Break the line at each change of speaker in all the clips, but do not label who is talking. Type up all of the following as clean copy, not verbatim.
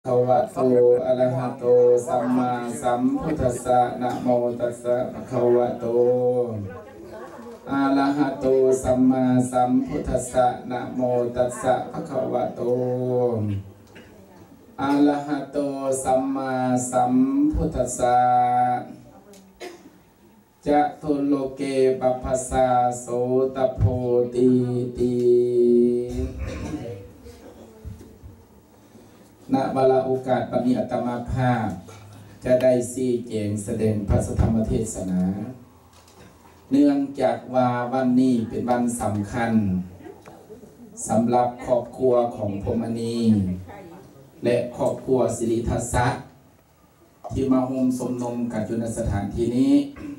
ภะวะโตอะระหะโตสัมมาสัมพุทธัสสะนะโมตัสสะภะคะวะโตอะระหะโตสัมมาสัมพุทธัสสะนะโมตัสสะภะคะวะโตอะระหะโตสัมมาสัมพุทธัสสะจะตุโลเกปัพพสาโสตโพติติณเวลาโอกาสปณิอัตมาภาพจะได้ชี้แจงแสดงพระธรรมเทศนาเนื่องจากว่าวันนี้เป็นวันสำคัญสำหรับครอบครัวของพมณีและครอบครัวสิริทัศน์ที่มาโฮมสมนมกันอยู่ในสถานที่นี้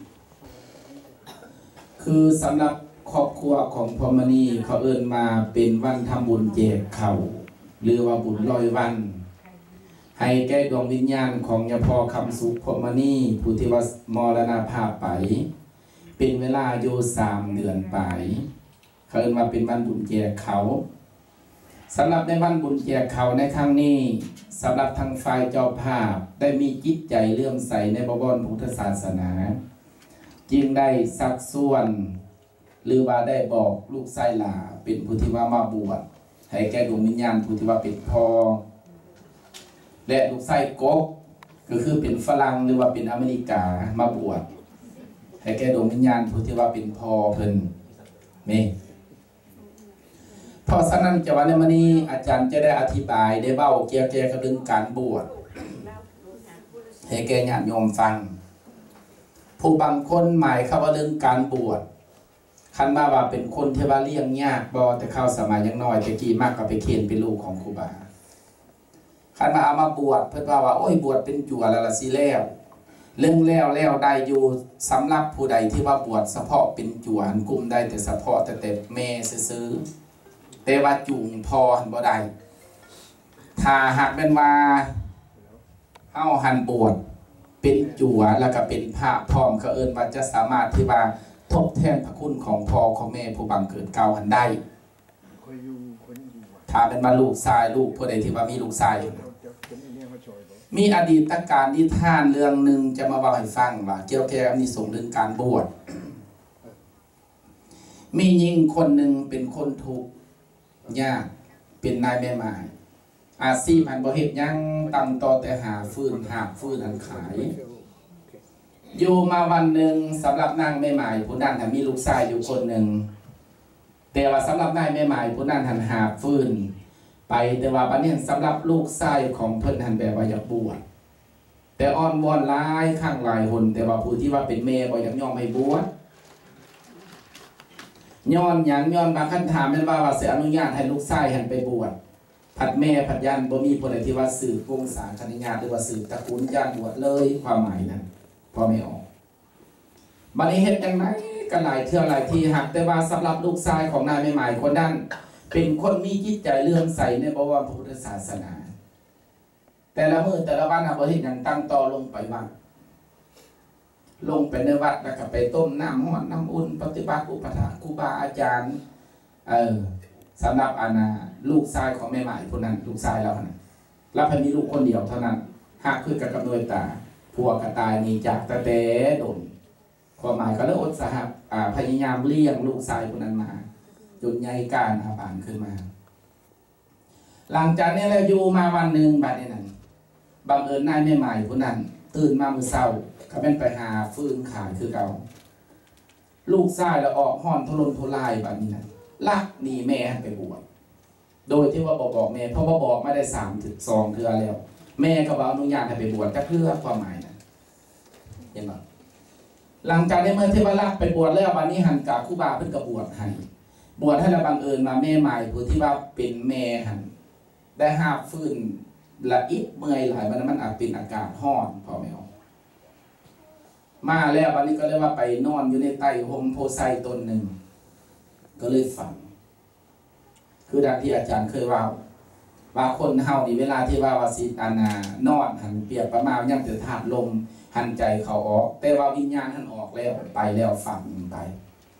คือสำหรับครอบครัวของพมณีเขาเอิ้นมาเป็นวันทำบุญแจกข้าวหรือว่าบุญลอยวันให้แก่ดวงวิญญาณของยาพอคำสุขพมณีผู้ที่ว่ามรณภาพไปเป็นเวลาอยู่3 เดือนไปเขาเอิ้นว่าเป็นวันบุญแจกเขาสำหรับในวันบุญแจกเขาในครั้งนี้สำหรับทางฝ่ายเจ้าภาพได้มีจิตใจเลื่อมใสในพระบรมพุทธศาสนาจึงได้สักส่วนหรือว่าได้บอกลูกชายหลาเป็นผู้ที่ว่ามาบวชให้แก่ดวงวิญญาณผู้ที่ว่าเป็นพ่อและลูกชายกบก็คือเป็นฝรั่งหรือว่าเป็นอเมริกามาบวชให้แก่ดวงวิญญาณผู้ที่ว่าเป็นพ่อเพิ่นนี่เพราะฉะนั้นจะวันนี้อาจารย์จะได้อธิบายได้เบ้าเกี่ยวกับเรื่องการบวชให้แก่ญาติโยมฟังผู้บางคนหมายเข้าว่าเรื่องการบวชคันว่าเป็นคนที่ว่าเลี้ยงยากบ่แต่เข้าสมัยยังน้อยแต่กี้มากก็ไปเขียนเป็นลูกของครูบาคันเอามาบวชเพิ่นว่าโอ้ยบวชเป็นจั่วแล้วล่ะสิแล้วเรื่องแล้วได้อยู่สำหรับผู้ใดที่ว่าบวชเฉพาะเป็นจั่วหันกุมได้แต่เฉพาะแต่แม่ซื้อแต่ว่าจูงพอหันบ่ได้ถ้าหากเป็นว่าเฮาหันบวชเป็นจั่วแล้วก็เป็นพระพร้อมเขาเอิ้นว่าจะสามารถที่ว่าทดแทนพระคุณของพ่อของแม่ผู้บังเกิดเก่าหันได้ถ้าเป็นว่าลูกชายลูกผู้ใดที่ว่ามีลูกชายมีอดีตการนิทานเรื่องหนึ่งจะมาบอกให้ฟังว่าเกี่ยวกับอานิสงส์เรื่องการบวชมีหญิงคนหนึ่งเป็นคนทุกข์ยากเป็นนายแม่ไม้อาชีพหันบ่เฮ็ดหยังตั้งต่อแต่หาฟืนอันขายอยู่มาวันหนึ่งสำหรับนางแม่ไม้ผู้นั้นมีลูกชายอยู่คนหนึ่งแต่ว่าสำหรับนายแม่ไม้ผู้นั้นหันหาฟืนไปแต่ว่าบัดนี้สำหรับลูกชายของเพิ่นหันแบบว่าอยากบวชแต่อ้อนวอนหลายข้างหลายหนแต่ว่าผู้ที่ว่าเป็นแม่บ่อยากยอมให้บวชย้อนหยังย้อนบางคำถามแม่นว่าสิอนุญาตให้ลูกชายหันไปบวชผัดแม่ผัดยันบ่มีผู้ใดที่ว่าสืบวงศาคณะญาติหรือว่าสืบตระกูลญาติบวชเลยความหมายนั้นพอไม่ออกบัดนี้เฮ็ดจังได๋ก็หลายเทื่อหลายที่หักแต่ว่าสำหรับลูกชายของนายใหม่ๆคนนั้นเป็นคนมีจิตใจเลื่อมใสในพระพุทธศาสนาแต่ละมื้อแต่ละวันบ่เฮ็ดหยังตั้งต่อลงไปว่าลงไปในวัดแล้วก็ไปต้มน้ำร้อนน้ำอุ่นปฏิบัติอุปถากครูบาอาจารย์สำหรับลูกชายของแม่ใหม่คนนั้นลูกชายเรานะแล้วเพิ่นมีลูกคนเดียวเท่านั้นหากคือกับด้วยตาผัวกระตายนี่จากตะเตดนความหมายก็เลยอดสหับพยายามเลี้ยงลูกชายคนนั้นมาจนใหญ่การอาบานขึ้นมาหลังจากนี้แล้วอยู่มาวันหนึ่งบัดนี้นั่นบังเอิญนายแม่ใหม่คนนั้นตื่นมามื้อเช้าเขาเป็นไปหาฟืนขายคือเก่าลูกชายแล้วออกห้อนทุรนทุรายบัดนี้นั่นลักหนีแม่ไปบวชโดยที่ว่าบอกแม่เพราะว่าบอกไม่ได้2 เทื่อแล้วแม่ก็บอกอนุญาตให้ไปบวชก็เพื่อความหมายนะเห็นไหมหลังจากนี้เมื่อที่ว่าลักไปบวชแล้ววันนี้หันกับครูบาเพิ่นก็บวชให้แล้วบังเอิญมาแม่ใหม่ผู้ที่ว่าเป็นแม่หันได้หาฟื้นละอิดเมื่อยหลายมันอาจเป็นอากาศร้อนพอไม่ออกมาแล้ววันนี้ก็เลยว่าไปนอนอยู่ในใต้ห่มโพไซต้นหนึ่งก็เลยฝันคือดังที่อาจารย์เคยว่าคนเฮานี่เวลาที่ว่าสินอนหันเปรียบประมาณยังแต่ธาตุลมหันใจเขาออกแต่ว่าวิญญาณท่านออกแล้วไปแล้วฝัน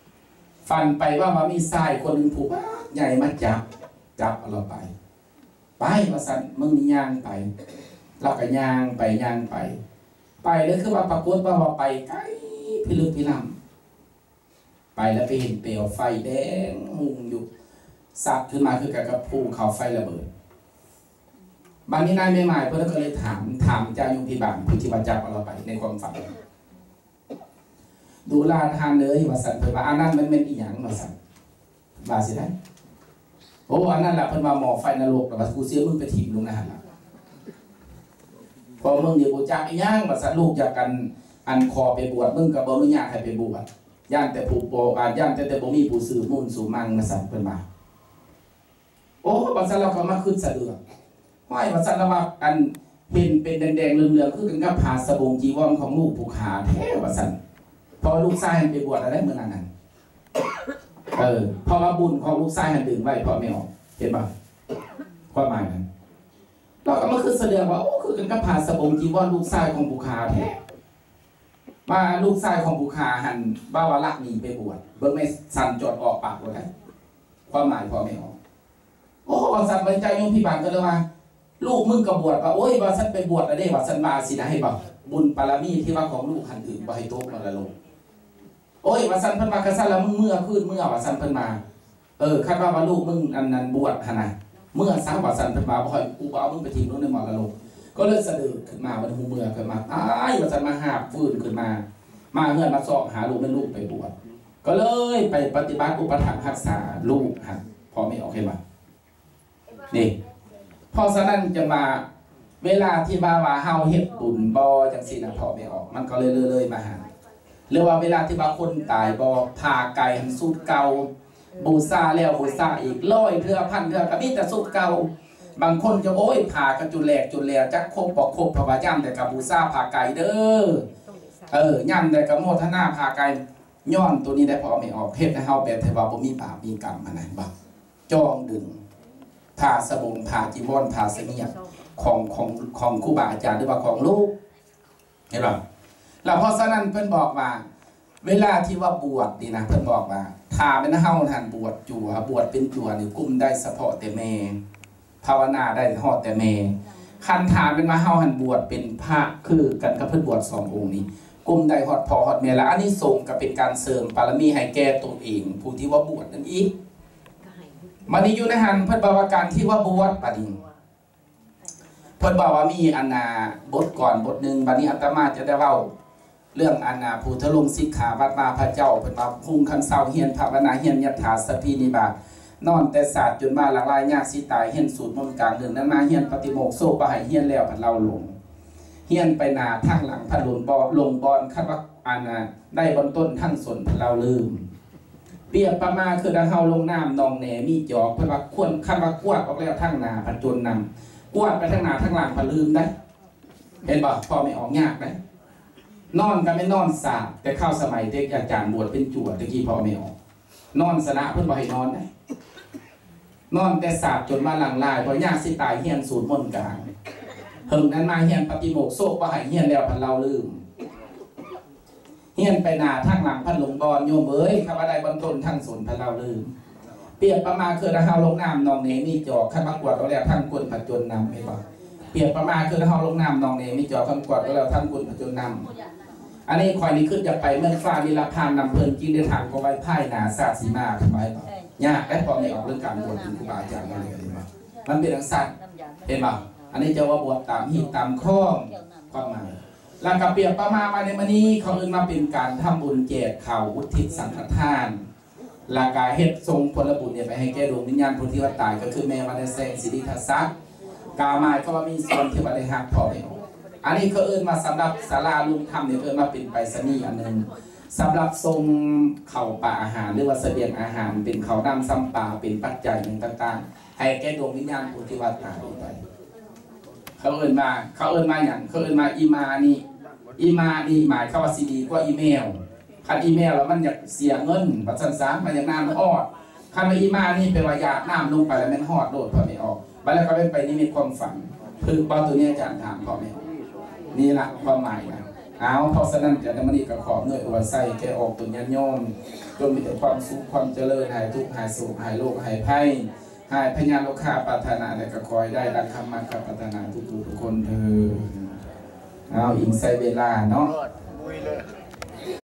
ไปว่ามีทรายคนหนึ่งผูกใหญ่มาจับเอาเราไปไปว่าสันมึงนี่ย่างไปเราก็ย่างไปเลยคือว่าปรากฏว่าไปไกลพิลึกพิลั่นไปแล้วไปเห็นเปลวไฟแดงหุ่งอยู่สับขึ้นมาคือกับภูเขาไฟระเบิดบางนี้นายไม่หมายเพื่อนก็เลยถามเจ้ายุพิบาลผู้ที่ว่าจับเราไปในความฝันดูลาทานเลยว่าสันเพิ่นว่าอันนั้นมันเป็นอีหยังว่าสันว่าสิได้โอ้อันนั้นแหละเพิ่นว่าหมอไฟนรกแล้วว่ากูเสียมึงไปถิ่มลงนะฮะพอมึงเดี๋ยวกูจักอีหยังว่าสันลูกจากกันอันคอไปบวชมึงก็บ่อนุญาตให้ไปบวชย่านแต่ผู้โปย่านแต่บ่มีผู้สื่อมุ่นสู่มั่งว่าสันเพิ่นว่าโอ้ว่าสันเราก็มาขึ้นสะเดือห้อยว่าสันว่าอันเห็นเป็นแดงๆเหลืองๆคือกันกับผ้าสบงจีวรของลูกผู้ขาแท้ว่าสันพอลูกชายไปบวชอะไรเมื่อนั้นพอว่าบุญของลูกชายหันดึงไว้พอไม่ออกเห็นป่ะความหมายนั้นเราก็มาคือแสดงว่าโอ้คือกันกับผ้าสบงจีวรลูกชายของผู้ขาแท้มาลูกชายของผู้ขาหันบ้าวาลักหนีไปบวชเบิ่งไม่สั่นจดออกปากเลยความหมายพอไม่ออกโอ้สั่นไปใจโยมพี่บางก็เลยว่าลูกมึงก็บวชว่าโอ้ยว่าฉันไปบวชแล้วได้ว่าฉันมาสินะให้บอกบุญปารมีที่ว่าของลูกหันอื่นบ่ให้โตมาละลงโอ้ยว่าฉันเพิ่นมากระซันแล้วมึงเมื่อคืนเมื่อว่าฉันเพิ่นมาคาดว่าลูกมึงอันนั้นบวชหั่นน่ะเมื่อสาวว่าฉันเพิ่นมาบ่ให้กูบ่เอามึงไปทิ้งลงในหม้อละลงก็เลยสะดุดขึ้นมาวันหูเมื่อขึ้นมาอ้ายว่าฉันมาหาบฟื้นขึ้นมาเฮือนมาสอบหาลูกเป็นลูกไปบวชก็เลยไปปฏิบัติอุปถัมภ์รักษาลูกฮะพอไม่ออกเห็นป่ะนี่พอฉะนั้นจะมาเวลาที่ว่าเฮาเฮ็ดบุญบ่จังซี่น่ะพอไม่ออกมันก็เลยมาหาหรือว่าเวลาที่ว่าคนตายบ่พาไก่สูตรเก่าบูชาแล้วบูชาอีก100เทื่อพันเทื่อก็มีแต่สูตรเก่าบางคนจะโอ้ยพากันจุดแหลกจักครบบ่ครบเพราะว่าย่ำแต่กับบูชาพาไก่เด้อย่ำแต่กับโมทนาพาไก่ย้อนตัวนี้ได้พอไม่ออกเฮ็ดให้เฮาแบบที่ว่าบ่มีบาปมีกรรมอันนั้นบ่จองดึงผ่าสบงผ่าจีวรผ่าเสงี่ยมของครูบาอาจารย์หรือว่าของลูกเห็นป่ะแล้วเพราะฉะนั้นเพิ่นบอกว่าเวลาที่ว่าบวชนี่นะเพิ่นบอกว่าถ้าเป็นเฮาท่านบวชจั่วบวชเป็นจั่วนี่กุ้มได้เฉพาะแต่แม่ภาวนาได้ฮอดแต่แม่คันถามเป็นว่าเฮาหันบวชเป็นพระคือกันกับเพิ่นบวช2องค์นี้กุ้มได้ฮอดพ่อฮอดแม่แล้วอันนี้ส่งก็เป็นการเสริมบารมีให้แก่ตัวเองผู้ที่ว่าบวชนั่นอีกมันนี้อยู่ในหันเพิ่นบอกว่าการที่ว่าบวชบัดนี้เพิ่นบอกว่ามีอันนาบทก่อนบทหนึ่งบัดนี้อาตมาจะได้เว้าเรื่องอันนาพุทธลงสิกขาวัดมาพระเจ้าเพิ่นว่าพุ่งคันเศร้าเฮียนภาวนาเฮียนยัตถาสพีนิบาตนอนแต่ศาสตร์จนมาหลังลายยากสิตายเฮียนสูตรมนต์กลางเดือนนั้นมาเฮียนปฏิโมกข์โซบ่ให้เฮียนแล้วพันเราลงเฮียนไปหน้าทางหลังพันลงบอนคันว่าอันนาได้บนต้นทั้งสนพันเราลืมเปรียบประมาคือดังเฮาลงน้ำนองแหนมีจอกเพิ่นว่าควรคันว่ากวดออกแล้วทั้งหน้าพันจนนำกวดไปทั้งหน้าทั้งหลังพันลืมได้เห็นบ่พอไม่ออกยากได้นอนก็ไม่นอนสาบแต่เข้าสมัยเด็กอาจารย์บวชเป็นจั่วตะกี้พอไม่ออกนอนสนะเพิ่นบ่ให้นอนได้นอนแต่สาบจนมาหลังลายพอยากสิตายเฮียนสูตรมนต์กลางเฮิงนั้นมาเฮียนปฏิโมกข์โซบ่ให้เฮียนแล้วพันเราลืมเฮียนไปหน้าทางหลังพันหลงบอลโยมเอ้ยข้าพเจ้าบรรทนทั้งสนพันเราลืมเปรียบประมาคือเฮาลงน้ำนองเนมีจอกข้ามากวดเอาแล้วทั้งกุลผจญนำไม่บอกเปรียบประมาคือเฮาลงน้ำนองเนมีจอกข้ามกวดเอาแล้วทั้งกุลผจญนำอันนี้คอยนี้ขึ้นจะไปเมื่อฟ้านิลพานนำเพลินกินได้ทางก็ไว้พ่ายนาศาสตร์สีมาทำไมบอกยากและพอไม่ออกเรื่องการบวชถึงครูบาอาจารย์อะไรกันบ้างมันเป็นทังสั้นเห็นป่ะอันนี้จะว่าบวชตามหิตามข้อความหมายหลังกับเปรียบประมาณในวันนี้เขาเอิ้นมาเป็นการทำบุญแจกข่าวอุทิศสังฆทานหลักการเฮ็ดทรงผลบุญเนี่ยไปให้แก่ดวงวิญญาณผู้ที่ว่าตายก็คือแม่วันแสงสิริทัศน์กาหมายก็ว่ามีส่วนที่ว่าได้หักพอไปอันนี้เขาเอิ้นมาสำหรับศาลาลุงธรรมเนี่ยเอิ้นมาเป็นไปรษณีย์อันนึงสำหรับทรงเข่าป่าอาหารหรือว่าเสบียงอาหารเป็นเขานำซ้ำป่าเป็นปัจจัยต่างๆให้แก่ดวงวิญญาณผู้ที่ว่าตายไปเขาเอิ้นมาอย่างเขาเอิ้นมาอีมานี่หมายเขาว่าซีดีกว่าอีเมลคันอีเมลแล้วมันอยากเสียเงินปัจจัยสามมันอยากน้ำมันอดคันว่าอีมานี่เป็นว่าอยากน้ำลงไปแล้วมันหอดโดดพอไม่ออกไปแล้วก็เป็นไปนี่มีความฝันคือเป้าตัวนี้อาจารย์ถามพอไม่ออกนี่ละความหมายนะเอาเพราะฉะนั้นจะได้มาดีกับขอบเนื้ออวดใส่แกออกตัวยันโยมจนมีแต่ความสุขความเจริญหายทุกข์หายโศกหายโรคหายภัยให้พญาลูกค้าปรารถนาและก็คอยได้ดังคำมั่นกับปรารถนาทุกคนเธอเอาอิงใส่เวลาเนาะ
มุยเลย